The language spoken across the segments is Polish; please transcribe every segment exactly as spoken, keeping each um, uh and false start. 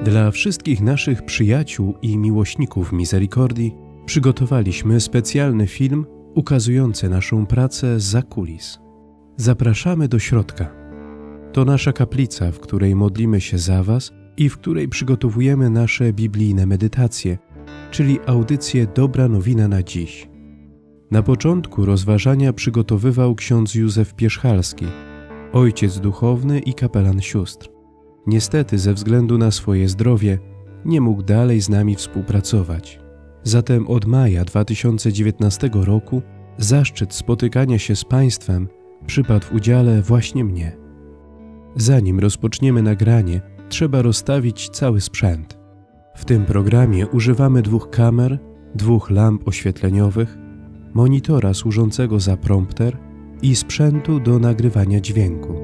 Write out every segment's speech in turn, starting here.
Dla wszystkich naszych przyjaciół i miłośników Misericordii przygotowaliśmy specjalny film ukazujący naszą pracę zza kulis. Zapraszamy do środka. To nasza kaplica, w której modlimy się za Was i w której przygotowujemy nasze biblijne medytacje, czyli audycję Dobra Nowina na dziś. Na początku rozważania przygotowywał ksiądz Józef Pierzchalski, ojciec duchowny i kapelan sióstr. Niestety ze względu na swoje zdrowie nie mógł dalej z nami współpracować. Zatem od maja dwa tysiące dziewiętnastego roku zaszczyt spotykania się z Państwem przypadł w udziale właśnie mnie. Zanim rozpoczniemy nagranie, trzeba rozstawić cały sprzęt. W tym programie używamy dwóch kamer, dwóch lamp oświetleniowych, monitora służącego za prompter i sprzętu do nagrywania dźwięku.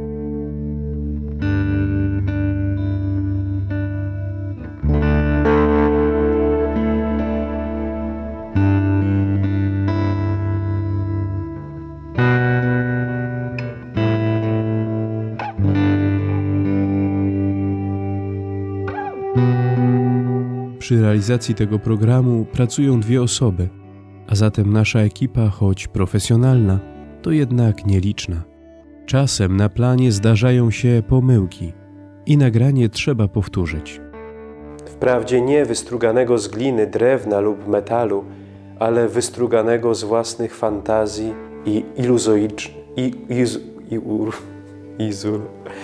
Przy realizacji tego programu pracują dwie osoby, a zatem nasza ekipa, choć profesjonalna, to jednak nieliczna. Czasem na planie zdarzają się pomyłki i nagranie trzeba powtórzyć. Wprawdzie nie wystruganego z gliny, drewna lub metalu, ale wystruganego z własnych fantazji i iluzorycznych i, iz, i, ur, izur,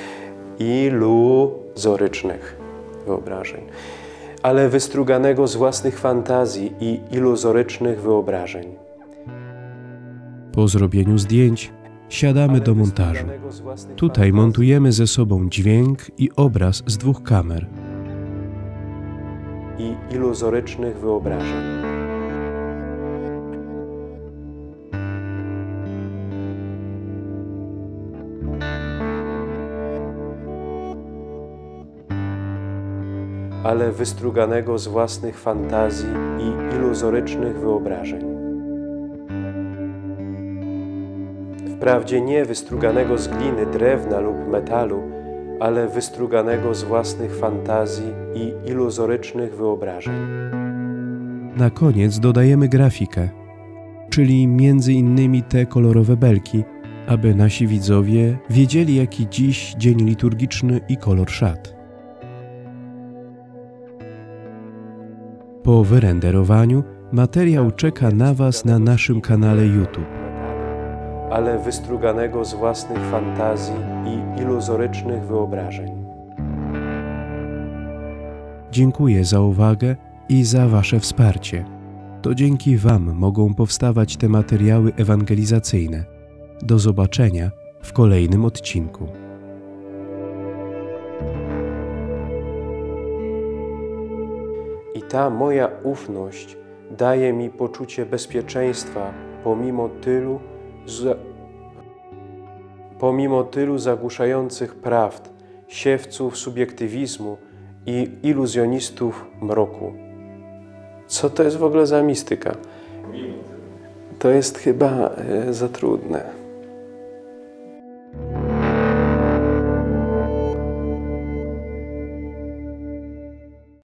iluzorycznych wyobrażeń. ale wystruganego z własnych fantazji i iluzorycznych wyobrażeń. Po zrobieniu zdjęć siadamy do montażu. Tutaj montujemy ze sobą dźwięk i obraz z dwóch kamer i iluzorycznych wyobrażeń. ale wystruganego z własnych fantazji i iluzorycznych wyobrażeń. Wprawdzie nie wystruganego z gliny, drewna lub metalu, ale wystruganego z własnych fantazji i iluzorycznych wyobrażeń. Na koniec dodajemy grafikę, czyli między innymi te kolorowe belki, aby nasi widzowie wiedzieli, jaki dziś dzień liturgiczny i kolor szat. Po wyrenderowaniu materiał czeka na Was na naszym kanale YouTube. Ale wystruganego z własnych fantazji i iluzorycznych wyobrażeń. Dziękuję za uwagę i za Wasze wsparcie. To dzięki Wam mogą powstawać te materiały ewangelizacyjne. Do zobaczenia w kolejnym odcinku. I ta moja ufność daje mi poczucie bezpieczeństwa pomimo tylu, za, pomimo tylu zagłuszających prawd, siewców subiektywizmu i iluzjonistów mroku. Co to jest w ogóle za mistyka? To jest chyba e, za trudne.